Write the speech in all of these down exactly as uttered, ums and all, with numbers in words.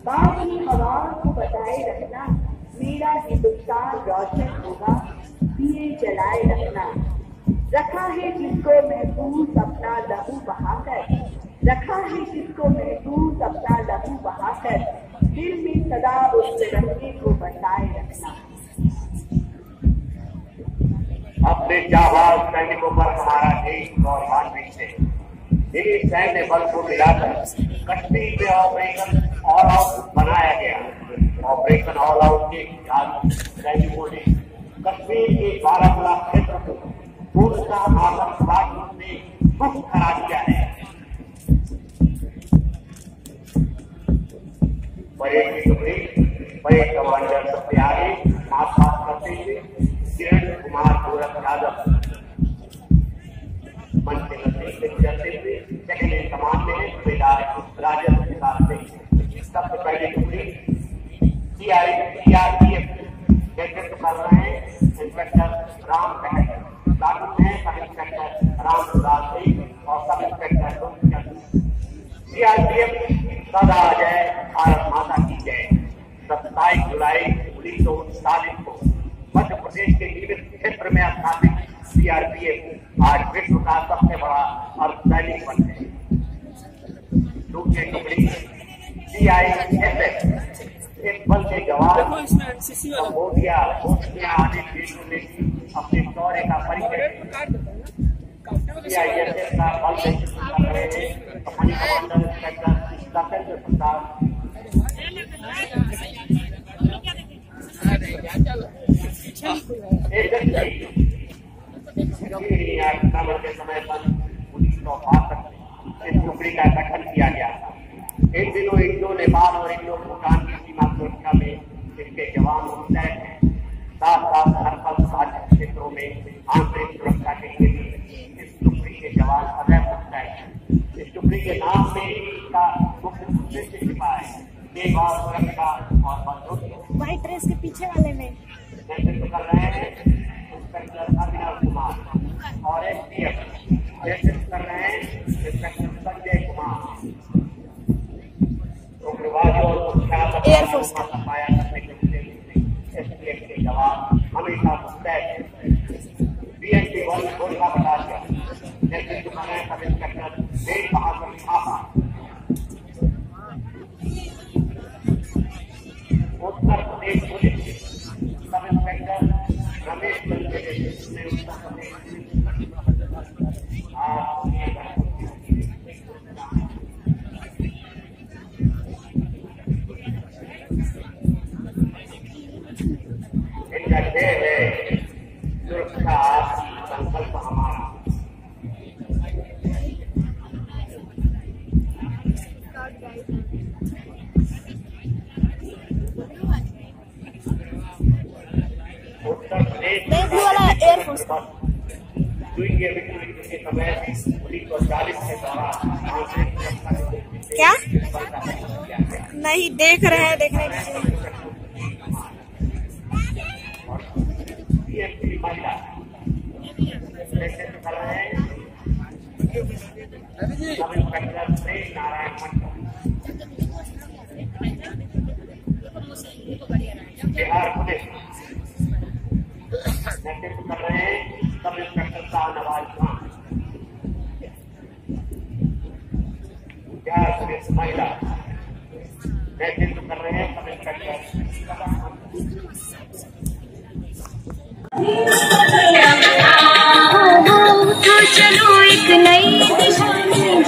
बाकी हवाओं को बताए रखना, मेरा हिंदुस्तान रोशन होगा, दिए जलाए रखना। रखा है जिसको महफूज अपना लहू बहाकर, रखा है जिसको महफूज अपना लहू बहाकर, दिल में सदा उस तिरंगे को बसाए रखना। अपने जाबाज सैनिकों पर हमारा देश गौरवान्वित है। दिल्ली सैन्य बल को मिलाकर कश्मीर में ऑपरेशन ऑल आउट बनाया गया। ऑपरेशन ऑल आउट के सैनिकों ने कश्मीर के बारामूला क्षेत्र को पूर्णतः आतंकवाद से मुक्त करा दिया है। परेड की टुकड़ी परेड कमांडर सबसे आगे मार्च पास करते हुए किरण कुमार गोरख यादव मंच के नजदीक चलते हुए सेकंड इन कमांड में सूबेदार राजेंद्र प्रसाद सिंह। सबसे पहले टुकड़ी C I C R P F नेतृत्व कर रहे हैं इंस्पेक्टर राम बहन, लागू है सब इंस्पेक्टर राम प्रसाद सिंह और sub inspector C R P F Sada Jai Bharat माता की जय। सत्ताईस जुलाई उन्नीस सौ उनतालीस को मध्य प्रदेश के नीमच क्षेत्र में स्थापित सी आर पी एफ आज विश्व का सबसे बड़ा अर्धसैनिक बल है। दूसरी टुकड़ी सी आई एस एफ इस बल के जवान कंबोडिया, बोस्निया आदि देशों में अपने शौर्य का परिचय सी आई एस एफ का बल नेतृत्व कर रहे हैं company commander inspector Satyendra Prasad. के समय पर उन्नीस सौ बासठ इस टुकड़ी का गठन किया गया था। इन दिनों इंडो नेपाल और इंडो भूटान की सीमा सुरक्षा में इनके जवान मुस्तैद हैं। साथ साथ हर पल साझा क्षेत्रों में आंतरिक सुरक्षा के लिए भी इस टुकड़ी के जवान सदैव मुस्तैद हैं। इस टुकड़ी के नाम में इसका मुख्य उद्देश्य छिपा है, देश और सुरक्षा और बंधुत्व। व्हाइट ड्रेस के पीछे वाले में नेतृत्व कर रहे हैं इंस्पेक्टर अभिनव कुमार और एस पी एफ नेतृत्व कर रहे हैं इंस्पेक्टर संजय कुमार। उग्रवादियों और कुख्यात एयरफोर्स का सफाया करने के उद्देश्य एस पी एफ के जवान हमेशा मुस्तैद हैं। बी एन पी वन गोलका बटालियन नेतृत्व कर रहे हैं sub inspector Desh Bahadur Thapa. Uttar Pradesh police sub inspector Ramesh Chandra के नेतृत्व में उत्तर प्रदेश इनका ध्येय है सुरक्षा संकल्प हमारा। उत्तर प्रदेश एयरफोर्स के समय उन्नीस सौ चालीस के दौरान क्या नहीं देख रहे हैं, देखने की महिला नेतृत्व कर रहे हैं sub inspector Shri Narayan Mandal. Bihar police नेतृत्व कर रहे हैं sub inspector Shahnawaz Khan. Bihar police महिला नेतृत्व कर रहे हैं सब इंस्पेक्टर तो चलो एक नई दिशा में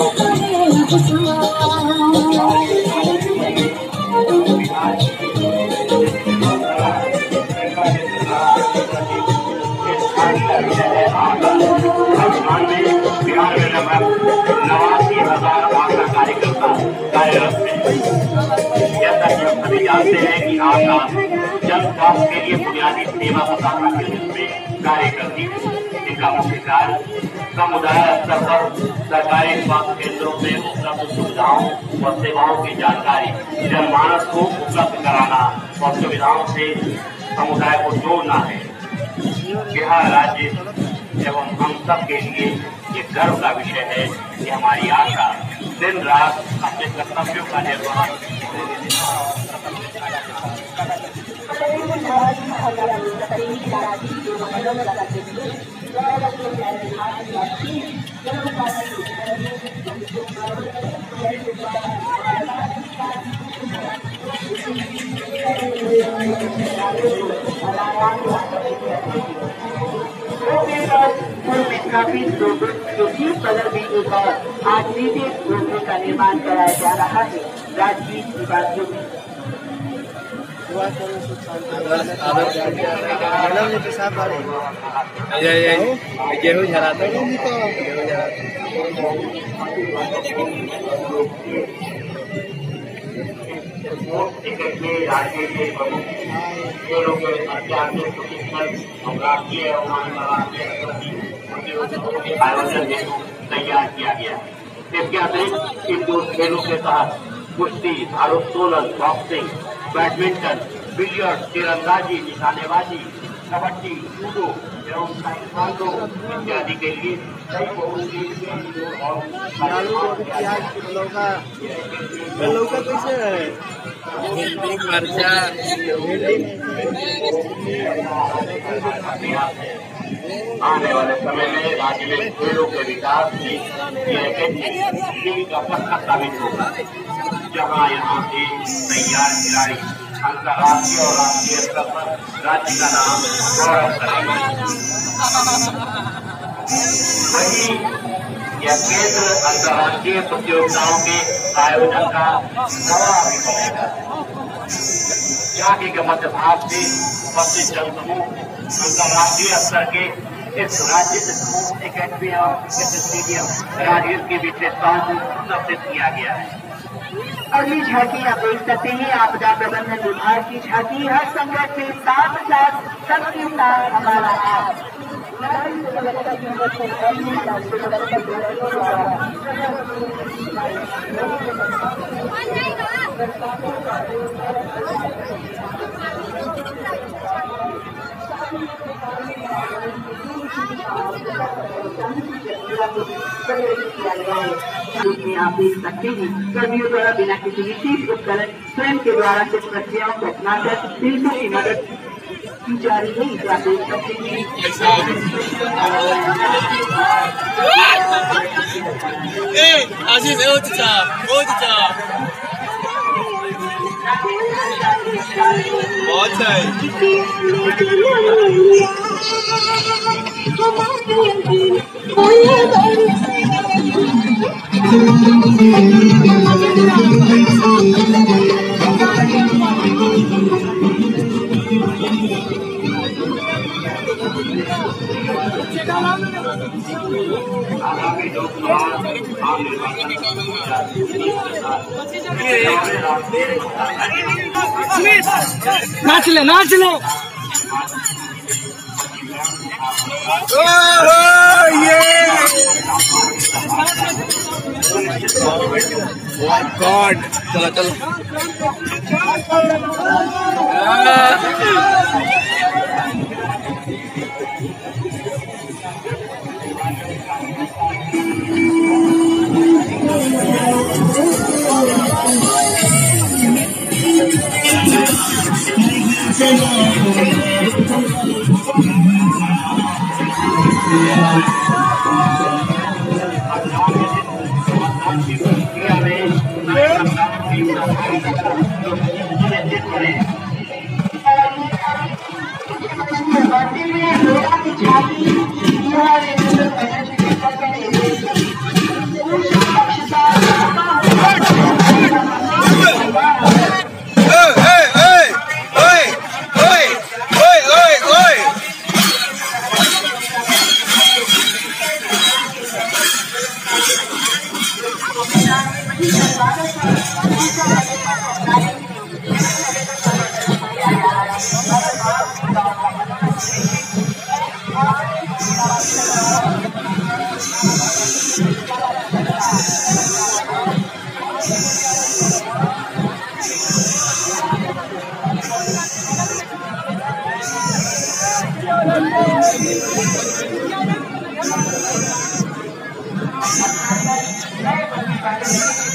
बिहार में नवासी हजार आशा कार्यकर्ता कार्यरत है। जैसा कि हम सभी जानते हैं कि आशा जन स्वास्थ्य के लिए बुनियादी सेवा प्रदाता के रूप में कार्य करती है। इनका मुख्य कार्य समुदाय स्तर पर सरकारी स्वास्थ्य केंद्रों में उपलब्ध सुविधाओं और सेवाओं की जानकारी जनमानस को उपलब्ध कराना और सुविधाओं से समुदाय को जोड़ना है। बिहार राज्य एवं हम सब के लिए ये गर्व का विषय है कि हमारी आशा दिन रात अपने कर्तव्यों का निर्वहन काफी लोगों जो की बदल भी एक और आज नीति योजना का निर्माण कराया जा रहा है राजगीर निवासियों में। गेहूँ झराता राज्य के प्रमुख खेलों के राष्ट्रीय और राष्ट्रीय और अंतर्राष्ट्रीय आयोजन हेतु तैयार किया गया। इसके अतिरिक्त इन दो खेलों के तहत कुश्ती, भारोत्तोलन, बॉक्सिंग, बैडमिंटन, बिलियर्ड, तीरंदाजी, निशानेबाजी, कबड्डी, जूडो एवं ताइक्वांडो इत्यादि के लिए कई आने वाले समय में राज्य में खेलों के विकास की का पक्का साबित होगा, जहाँ यहाँ से तैयार खिलाड़ी अंतर्राष्ट्रीय और राष्ट्रीय स्तर पर राज्य का नाम गौरव करेंगे। वही यह केंद्र अंतर्राष्ट्रीय प्रतियोगिताओं के आयोजन का गवाह भी बनेगा। झांकी के मध्य भाग से उपस्थित जन समूह अंतर्राष्ट्रीय स्तर के इस राज्य समूह एकेडमी और इस स्टेडियम राजगीर की विशेषताओं को प्रदर्शित किया गया है। अगली झांकी आप देख सकते हैं आपदा प्रबंधन विभाग की झांकी हर संकट के साथ साथ सबके साथ हमारा हाथ। आप देख सकते हैं कर्मियों द्वारा बिना किसी विशेष उपकरण स्वयं के द्वारा कुछ प्रक्रियाओं को अपनाकर पीड़ितों की मदद की जा रही है। आप देख सकते हैं बहुत है आगामी लोकसभा आम निर्वाचन नाच ले नाच लो गॉड चलो चलो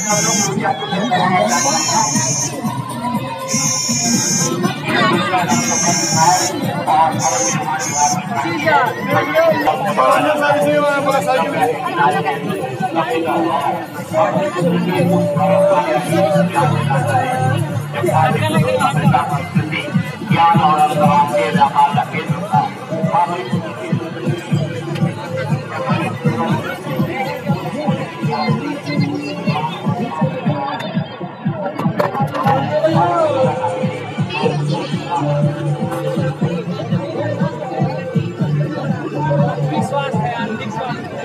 ज्ञान और अनुसंधान के व्यापार का केंद्र था। विश्वास है यार, विश्वास